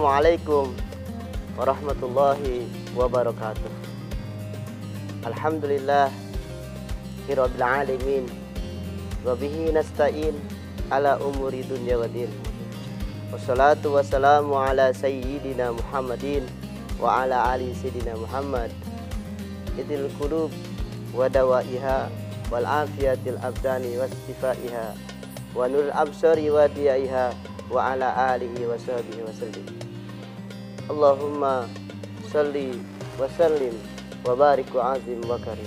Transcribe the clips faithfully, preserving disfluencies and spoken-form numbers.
Assalamualaikum warahmatullahi wabarakatuh. Alhamdulillah Rabbil alamin wa bihi nasta'in ala umuri dunya wa din. Wassalatu wassalamu ala sayyidina Muhammadin wa ala ali sayyidina Muhammad. Idil qulub wa dawaiha wal afiyatil abdani wastifaiha wa nurul absari wa diyaiha wa ala alihi wa sahbihi wa sallim. Allahumma salli wa sallim wa barik wa azim wa karim.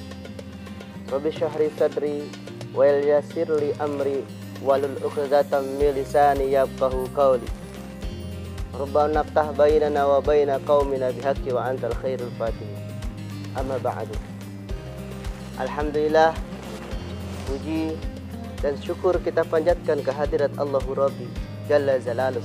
Rabbi syahri sadri wa yassir li amri walul uqdatan min lisani yafqahu qawli. Rabbana ftah bainana wa baina qaumina bihaqqi wa antal khairul fatihin. Amma ba'du. Alhamdulillah, puji dan syukur kita panjatkan kehadirat Allahu Rabbi Jalla Jalaluh.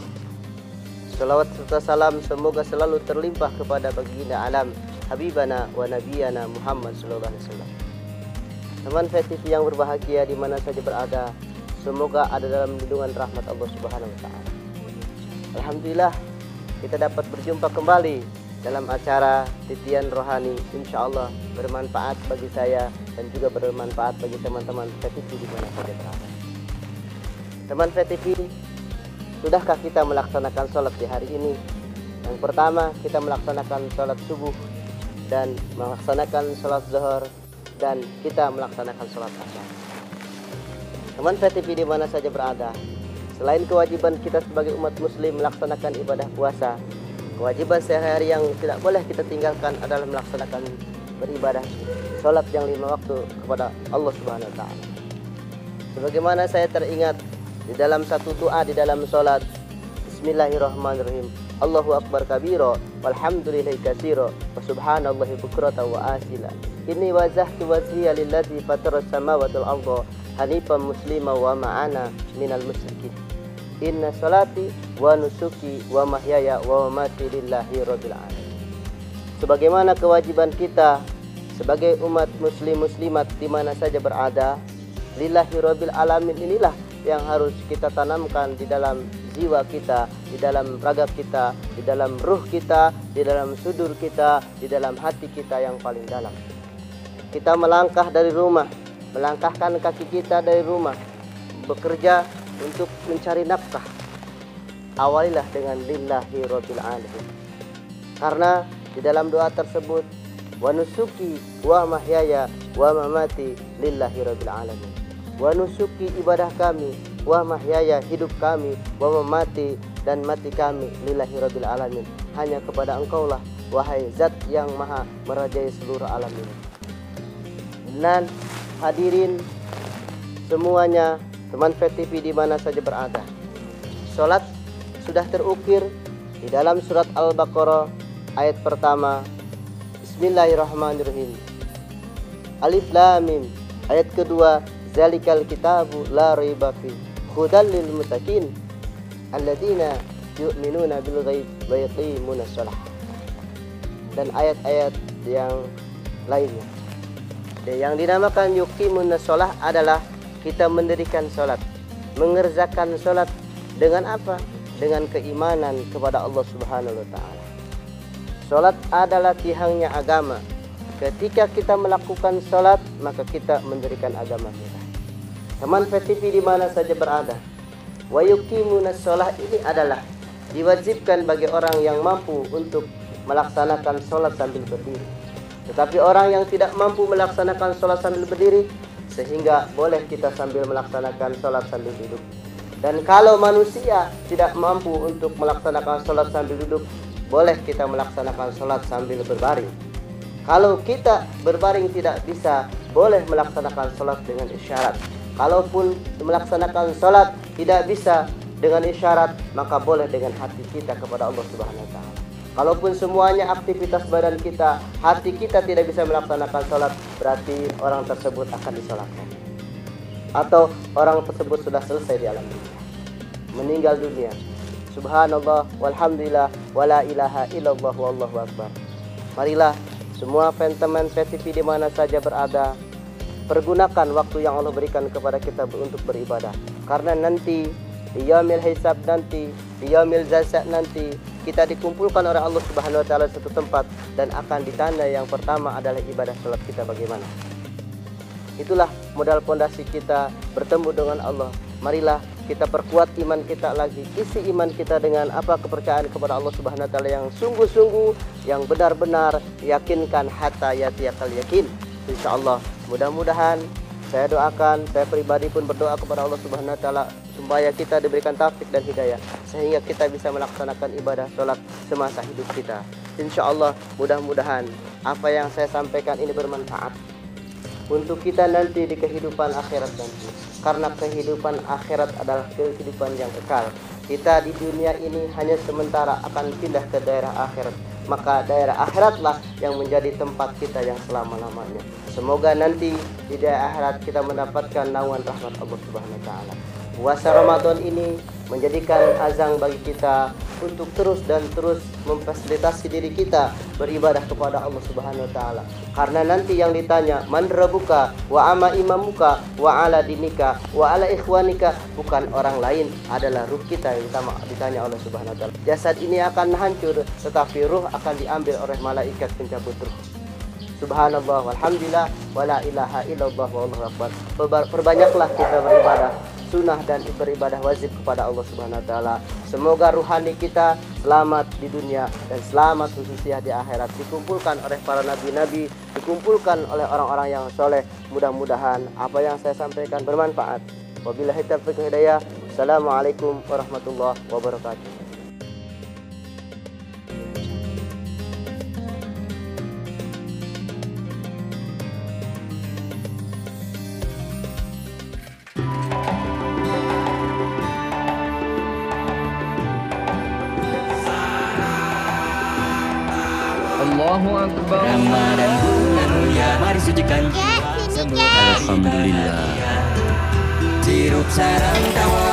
Salawat serta salam semoga selalu terlimpah kepada baginda alam Habibana wa Nabiyana Muhammad sallallahu alaihi wasallam. Teman V T V yang berbahagia di mana saja berada, semoga ada dalam lindungan rahmat Allah Subhanahu wa taala. Alhamdulillah, kita dapat berjumpa kembali dalam acara Titian Rohani, insyaallah bermanfaat bagi saya dan juga bermanfaat bagi teman-teman V T V di mana saja berada. Teman V T V, sudahkah kita melaksanakan sholat di hari ini? Yang pertama, kita melaksanakan sholat subuh dan melaksanakan sholat zuhur dan kita melaksanakan sholat asar. Teman V T V di mana saja berada, selain kewajiban kita sebagai umat muslim melaksanakan ibadah puasa, kewajiban sehari-hari yang tidak boleh kita tinggalkan adalah melaksanakan beribadah sholat yang lima waktu kepada Allah Subhanahu wa taala. Sebagaimana saya teringat di dalam satu doa di dalam sholat, Bismillahirrahmanirrahim, Allahu akbar kabira walhamdulillahi katsira wa subhanallahi bukratan wa asila. Inni wajjahtu wajhiya lillazi fataras samawati wal arda hanifan muslima wa ma'ana minal musyrikin. Inna salati wa nusuki wa mahyaya wa mamati lillahi rabbil alamin. Sebagaimana kewajiban kita sebagai umat muslim muslimat di mana saja berada, lillahi rabbil alamin inilah yang harus kita tanamkan di dalam jiwa kita, di dalam raga kita, di dalam ruh kita, di dalam sudur kita, di dalam hati kita yang paling dalam. Kita melangkah dari rumah, melangkahkan kaki kita dari rumah, bekerja untuk mencari nafkah. Awalilah dengan lillahi rabbil alamin. Karena di dalam doa tersebut, wa nusuki wa mahyaya wa mamati lillahi rabbil alamin. Wa nusuki ibadah kami, wa mahyaya hidup kami, wa mamati dan mati kami lillahi rabbil alamin. Hanya kepada Engkaulah wahai zat yang maha merajai seluruh alam ini. Dan hadirin semuanya, teman V T V di mana saja berada, sholat sudah terukir di dalam surat Al-Baqarah ayat pertama, Bismillahirrahmanirrahim, Alif Lam Mim. Ayat kedua, Zalikal kitabu la raiba fi hudal lil muttaqin alladzina yu'minuna bil ghaib wa yuqimuna shalah. Dan ayat-ayat yang lainnya. Yang dinamakan yuqimuna shalah adalah kita mendirikan sholat, mengerjakan sholat dengan apa? Dengan keimanan kepada Allah Subhanahu wa taala. Sholat adalah tiangnya agama. Ketika kita melakukan sholat, maka kita mendirikan agama kita. Teman V T V di mana saja berada, wa yuqimuna shalah ini adalah diwajibkan bagi orang yang mampu untuk melaksanakan sholat sambil berdiri. Tetapi orang yang tidak mampu melaksanakan sholat sambil berdiri, sehingga boleh kita sambil melaksanakan sholat sambil duduk. Dan kalau manusia tidak mampu untuk melaksanakan sholat sambil duduk, boleh kita melaksanakan sholat sambil berbaring. Kalau kita berbaring tidak bisa, boleh melaksanakan sholat dengan isyarat. Kalaupun melaksanakan sholat tidak bisa dengan isyarat, maka boleh dengan hati kita kepada Allah Subhanahu wa taala. Kalaupun semuanya aktivitas badan kita, hati kita tidak bisa melaksanakan sholat, berarti orang tersebut akan disolatkan. Atau orang tersebut sudah selesai di alam dunia, meninggal dunia. Subhanallah, walhamdulillah, wala ilaha illallah, wallahu akbar. Marilah semua teman V T V di mana saja berada, pergunakan waktu yang Allah berikan kepada kita untuk beribadah. Karena nanti di yaumil hisab nanti, di yaumil jazaa nanti, kita dikumpulkan oleh Allah Subhanahu wa taala di satu tempat dan akan ditanya yang pertama adalah ibadah salat kita bagaimana. Itulah modal pondasi kita bertemu dengan Allah. Marilah kita perkuat iman kita lagi, isi iman kita dengan apa kepercayaan kepada Allah Subhanahu wa taala yang sungguh-sungguh, yang benar-benar, yakinkan hatta yatiyakal yakin. Insyaallah, mudah-mudahan saya doakan, saya pribadi pun berdoa kepada Allah Subhanahu wa taala supaya kita diberikan taufik dan hidayah sehingga kita bisa melaksanakan ibadah salat semasa hidup kita. Insyaallah, mudah-mudahan apa yang saya sampaikan ini bermanfaat untuk kita nanti di kehidupan akhirat nanti. Karena kehidupan akhirat adalah kehidupan yang kekal. Kita di dunia ini hanya sementara akan pindah ke daerah akhirat. Maka daerah akhiratlah yang menjadi tempat kita yang selama-lamanya. Semoga nanti di daerah akhirat kita mendapatkan naungan rahmat Allah Subhanahu wa taala. Puasa Ramadan ini menjadikan azang bagi kita untuk terus dan terus memfasilitasi diri kita beribadah kepada Allah Subhanahu wa taala. Karena nanti yang ditanya, man rabbuka wa ama imamuka wa ala dinika wa ala ikhwanika, bukan orang lain, adalah ruh kita yang ditanya oleh Subhanahu wa taala. Jasad ini akan hancur, tetapi ruh akan diambil oleh malaikat pencabut ruh. Subhanallah walhamdulillah wala ilaha illallah wallahu akbar. Perbanyaklah kita beribadah sunnah dan beribadah wajib kepada Allah Subhanahu wa taala. Semoga ruhani kita selamat di dunia dan selamat khususnya di akhirat, dikumpulkan oleh para nabi-nabi, dikumpulkan oleh orang-orang yang soleh. Mudah-mudahan apa yang saya sampaikan bermanfaat. Wabillahi taufiq wal hidayah. Assalamualaikum warahmatullahi wabarakatuh. Allahu Akbar. Ramadan bulan mulia, mari sucikan jiwa. Alhamdulillah. Sirup sarang tawa